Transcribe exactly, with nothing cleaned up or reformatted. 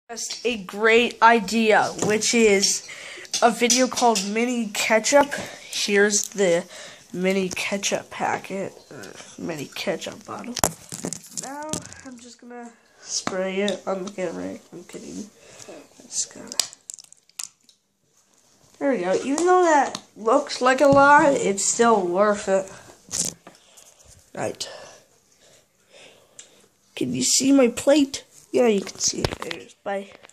Just a great idea, which is a video called Mini Ketchup. Here's the mini ketchup packet, or mini ketchup bottle. Now I'm just gonna spray it on the camera. I'm kidding. Just gonna. There we go. Even though that looks like a lot, it's still worth it. Right. Can you see my plate? Yeah, you can see it. There's. Bye.